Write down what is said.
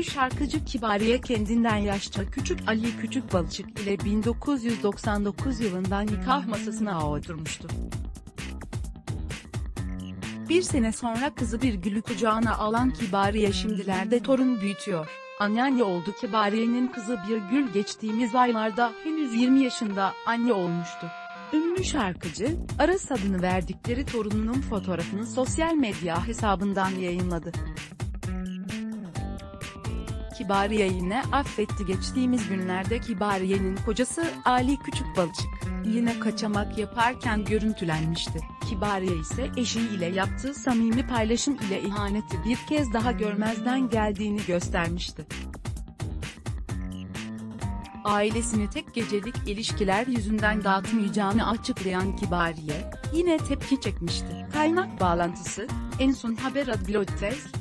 Ünlü şarkıcı Kibariye kendinden yaşça küçük Ali Küçükbalıcık ile 1999 yılında nikah masasına oturmuştu. Bir sene sonra kızı Birgül'ü kucağına alan Kibariye şimdilerde torun büyütüyor. Anneanne oldu. Kibariye'nin kızı Birgül geçtiğimiz aylarda henüz 20 yaşında anne olmuştu. Ünlü şarkıcı, Aras adını verdikleri torununun fotoğrafını sosyal medya hesabından yayınladı. Kibariye yine affetti. Geçtiğimiz günlerde Kibariye'nin kocası Ali Küçükbalıcık yine kaçamak yaparken görüntülenmişti. Kibariye ise eşiyle yaptığı samimi paylaşım ile ihaneti bir kez daha görmezden geldiğini göstermişti. Ailesini tek gecelik ilişkiler yüzünden dağıtmayacağını açıklayan Kibariye, yine tepki çekmişti. Kaynak bağlantısı, En Son Haber Adlı